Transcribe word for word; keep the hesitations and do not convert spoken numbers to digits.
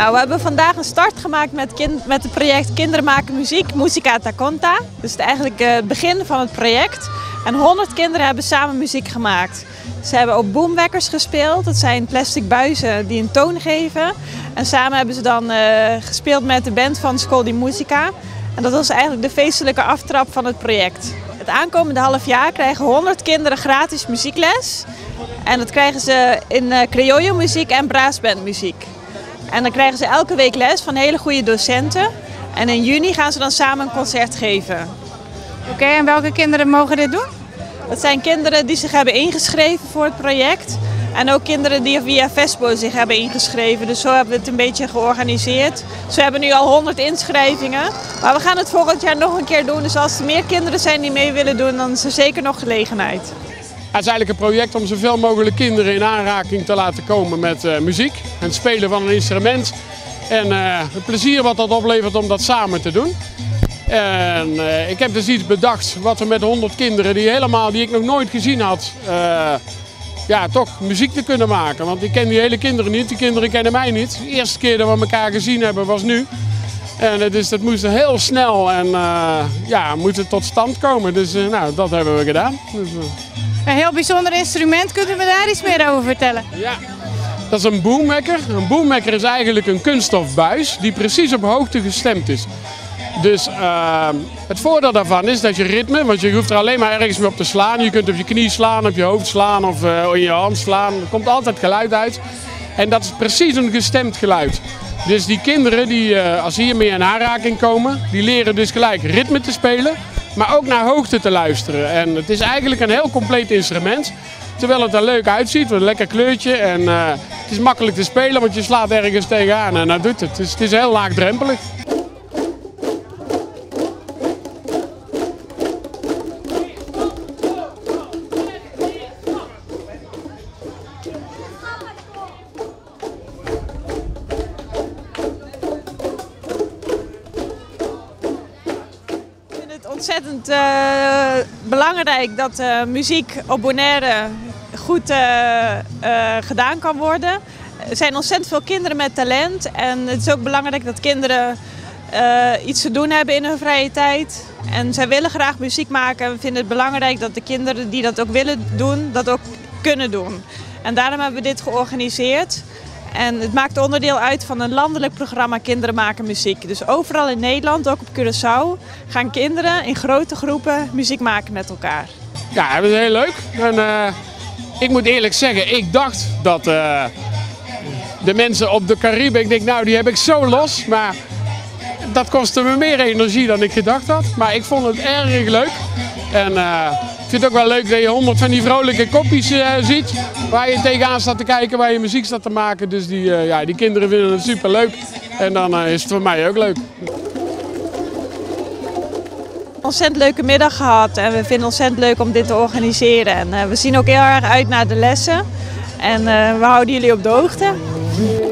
Nou, we hebben vandaag een start gemaakt met, kind, met het project Kinderen maken muziek, Musica te conta. Dus het eigenlijk het begin van het project. En honderd kinderen hebben samen muziek gemaakt. Ze hebben op boomwekkers gespeeld. Dat zijn plastic buizen die een toon geven. En samen hebben ze dan uh, gespeeld met de band van School di Musica. En dat was eigenlijk de feestelijke aftrap van het project. Het aankomende half jaar krijgen honderd kinderen gratis muziekles. En dat krijgen ze in uh, criollo muziek en brassbandmuziek. En dan krijgen ze elke week les van hele goede docenten. En in juni gaan ze dan samen een concert geven. Oké, okay, en welke kinderen mogen dit doen? Dat zijn kinderen die zich hebben ingeschreven voor het project. En ook kinderen die via Vespo zich hebben ingeschreven. Dus zo hebben we het een beetje georganiseerd. Dus we hebben nu al honderd inschrijvingen. Maar we gaan het volgend jaar nog een keer doen. Dus als er meer kinderen zijn die mee willen doen, dan is er zeker nog gelegenheid. Het is eigenlijk een project om zoveel mogelijk kinderen in aanraking te laten komen met uh, muziek. En het spelen van een instrument. En uh, het plezier wat dat oplevert om dat samen te doen. En uh, ik heb dus iets bedacht wat we met honderd kinderen die, helemaal, die ik nog nooit gezien had, uh, ja, toch muziek te kunnen maken. Want ik ken die hele kinderen niet, die kinderen kennen mij niet. De eerste keer dat we elkaar gezien hebben was nu. En dus dat moest heel snel en uh, ja, moet het tot stand komen. Dus uh, nou, dat hebben we gedaan. Dus, uh... Een heel bijzonder instrument, kunnen we daar iets meer over vertellen? Ja, dat is een boomwekker. Een boomwekker is eigenlijk een kunststof buis die precies op hoogte gestemd is. Dus uh, het voordeel daarvan is dat je ritme, want je hoeft er alleen maar ergens mee op te slaan. Je kunt op je knie slaan, op je hoofd slaan of uh, in je hand slaan. Er komt altijd geluid uit. En dat is precies een gestemd geluid. Dus die kinderen, die, uh, als ze hiermee in aanraking komen, die leren dus gelijk ritme te spelen. Maar ook naar hoogte te luisteren. En het is eigenlijk een heel compleet instrument. Terwijl het er leuk uitziet, een lekker kleurtje. En uh, het is makkelijk te spelen, want je slaat ergens tegenaan en dat doet het. Dus het is heel laagdrempelig. Ontzettend uh, belangrijk dat uh, muziek op Bonaire goed uh, uh, gedaan kan worden. Er zijn ontzettend veel kinderen met talent en het is ook belangrijk dat kinderen uh, iets te doen hebben in hun vrije tijd. En zij willen graag muziek maken en we vinden het belangrijk dat de kinderen die dat ook willen doen, dat ook kunnen doen. En daarom hebben we dit georganiseerd. En het maakt onderdeel uit van een landelijk programma Kinderen maken muziek. Dus overal in Nederland, ook op Curaçao, gaan kinderen in grote groepen muziek maken met elkaar. Ja, dat is heel leuk. En, uh, ik moet eerlijk zeggen, ik dacht dat uh, de mensen op de Cariben, ik denk nou die heb ik zo los. Maar dat kostte me meer energie dan ik gedacht had. Maar ik vond het erg leuk. En, uh, ik vind het ook wel leuk dat je honderd van die vrolijke kopjes uh, ziet. Waar je tegenaan staat te kijken, waar je muziek staat te maken. Dus die, uh, ja, die kinderen vinden het super leuk. En dan uh, is het voor mij ook leuk. Ontzettend leuke middag gehad en we vinden het ontzettend leuk om dit te organiseren. En uh, we zien ook heel erg uit naar de lessen. En uh, we houden jullie op de hoogte.